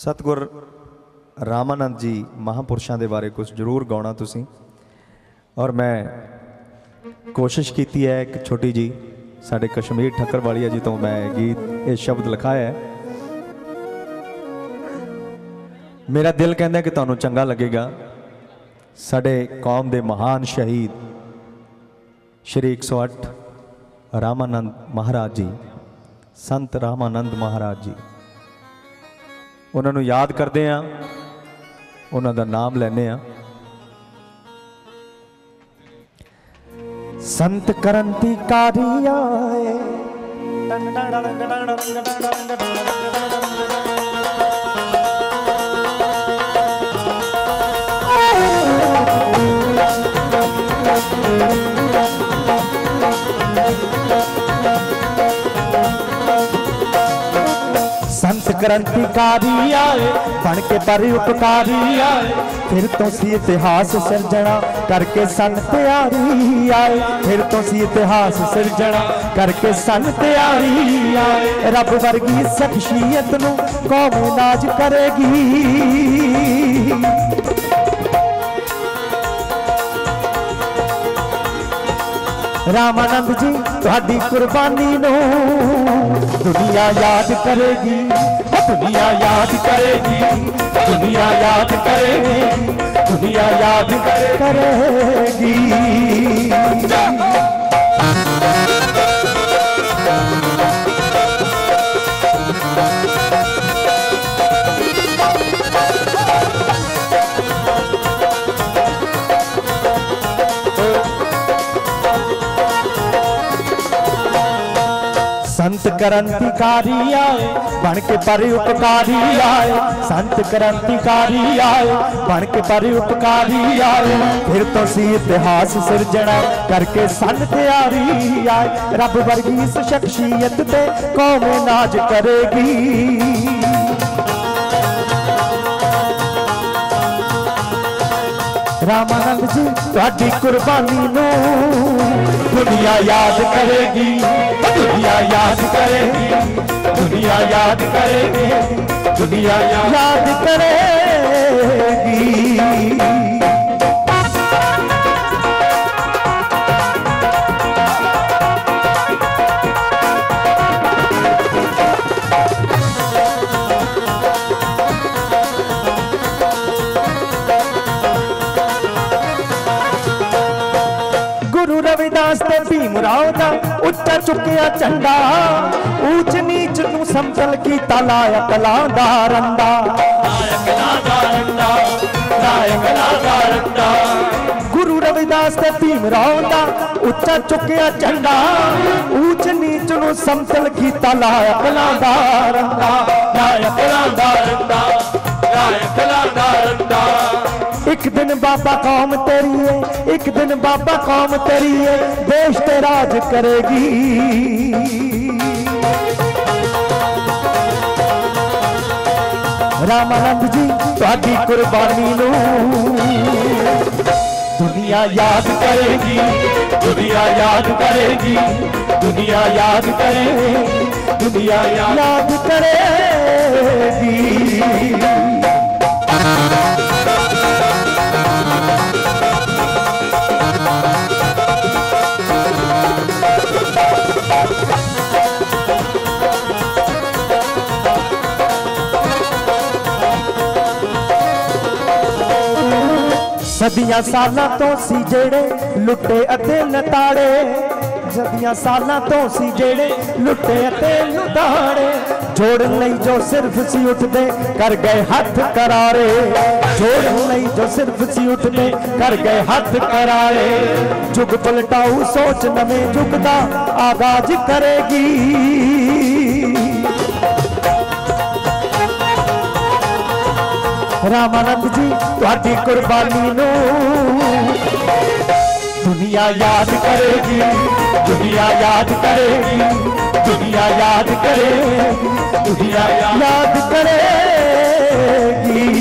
सतगुर रामानंद जी महापुरुषों के बारे कुछ जरूर गाना तुसी। और मैं कोशिश की है एक छोटी जी साढ़े कश्मीर ठक्कर वाली जी तो मैं गीत ये शब्द लिखाया है। मेरा दिल कहता है कि तुहानू चंगा लगेगा। साढ़े कौम के महान शहीद श्री 108 रामानंद महाराज जी, संत रामानंद महाराज जी, उन्होंने याद करते हैं, उन्हों नाम लैने। संत क्रांतिकारी आए संत क्रांतिकारी आए बन के पर उपकारी आए, फिर तो सी इतिहास सिरजना करके सन तैयारी आए, फिर तो सी इतिहास सिरजना करके सन तैयारी आए। रब वर्गी शख्सियत नू कौम नाज करेगी। रामानंद जी तुहाडी कुर्बानी नू दुनिया याद करेगी, दुनिया याद करेगी, दुनिया याद करेगी, दुनिया याद करेगी। संत क्रांतिकारी आए बन के पर उपकारी आए, संत क्रांतिकारी आए बन के पर उपकारी आए, फिर तो सी इतिहास सिरजना करके सन तैयारी आए। रब वर्गी इस शख्सियत पे कौम नाज करेगी। रामानंद जी तुहाडी कुर्बानी नू दुनिया याद करेगी, दुनिया याद करेगी, दुनिया याद करेगी, दुनिया याद करेगी। रविदास ते भीमराव दा उच्चा चुकिया झंडा, ऊंच नीच नू समतल कीता लायक लादा रंदा, लायक लादा रंदा, लायक लादा रंदा। गुरु रविदास ते भीमराव दा उच्चा चुकिया झंडा, ऊंच नीच नू समतल कीता लायक लादा रंदा, लायक लादा रंदा, लायक लादा रंदा। एक दिन बाबा कौम तेरी है, एक दिन बाबा कौम तेरी है, देश ते राज करेगी। रामानंद जी तुहाडी कुर्बानी नू दुनिया याद करेगी, दुनिया याद करेगी, दुनिया याद करेगी, दुनिया याद करेगी। सदियां सालां तो सी जेड़े लुटे अते लताड़े, सदियां सालां तो सी जेड़े लुटे अते लताड़े, जोड़न लई जो सिर्फ सी उठदे कर गए हाथ करारे, जोड़न लई जो सिर्फ सी उठदे कर गए हाथ करारे। जुग पलटाऊ सोच नवे जुग दा आगाज करेगी। रामानंद जी तुहाडी कुर्बानी नू दुनिया याद करेगी, दुनिया याद करेगी, दुनिया याद करेगी, दुनिया याद करेगी।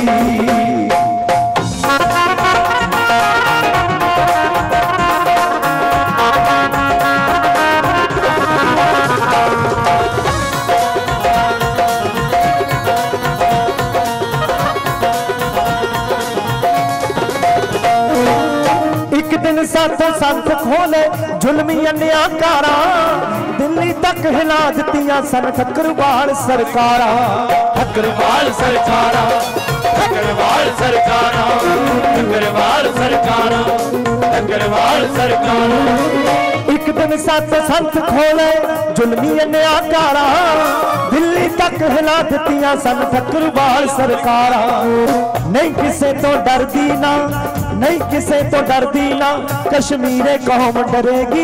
दिन साथों संत खोले जुल्मी अन्याकारा, दिल्ली तक हिला दित्तियां सन ठक्करवाल सरकारा। ठक्करवाल सरकारा, ठक्करवाल सरकारा, ठक्करवाल सरकारा, ठक्करवाल सरकारा। एक दिन साथ संत खोले जुल्मी अन्याकारा, दिल्ली तक हिला दित्तियां सन ठक्करवाल सरकारा। नहीं किसे तो डरदी ना, नहीं किसे तो डरदी ना, कश्मीरे कौम डरेगी।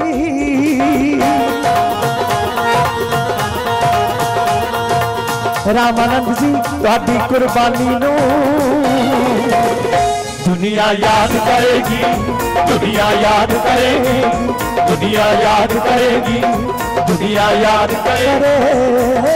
रामानंद जी तुहाडी कुर्बानी नू दुनिया याद करेगी, दुनिया याद करेगी, दुनिया याद करेगी, दुनिया याद करेगी।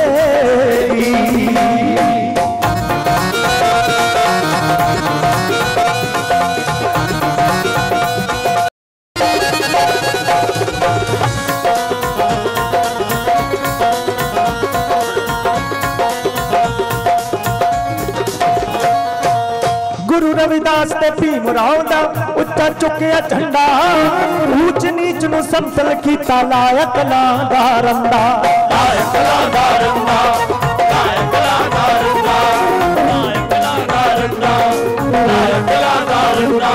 गुरु रविदास ते भीमराव दा उच्चा चुकिया झंडा, ऊंच नीच नू समतल कीता लायक दा रंदा। लायक दा रंदा, लायक दा रंदा, लायक दा रंदा, लायक दा रंदा।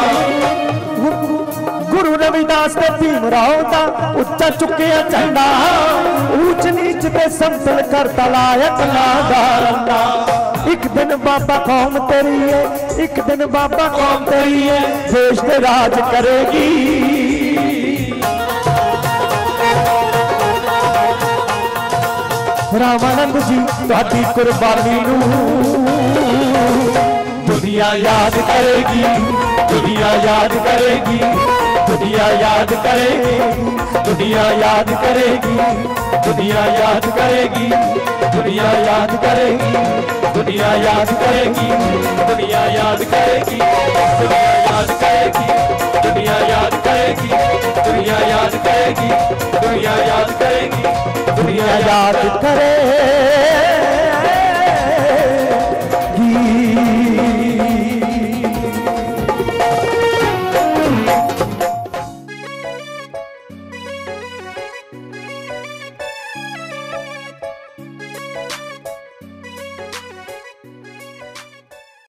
गुरु रविदास ते भीमराव दा उच्चा चुकिया झंडा, ऊंच नीच ते समतल करता लायक दा रंदा। एक दिन बाबा कौम तेरी है, एक दिन बाबा कौम तेरी है, देश पे राज करेगी। रामानंद जी तुहाडी कुर्बानी नू दुनिया याद करेगी, दुनिया याद करेगी, दुनिया याद करेगी, दुनिया याद करेगी, दुनिया याद करेगी, दुनिया याद करेगी, दुनिया याद करेगी, दुनिया याद करेगी, दुनिया याद करेगी, दुनिया याद करेगी, दुनिया याद करेगी, दुनिया याद करेगी, दुनिया याद करे।